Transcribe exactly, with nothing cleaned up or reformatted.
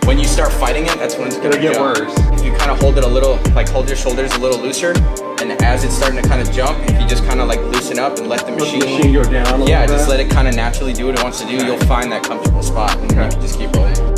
When you start fighting it, that's when it's gonna get jump. worse. If you kind of hold it a little, like hold your shoulders a little looser, and as it's starting to kind of jump, if you just kind of like loosen up and let the Let machine, the machine go down a yeah, little just bit. let it kind of naturally do what it wants to do, you'll find that comfortable spot, and Okay. you can just keep rolling.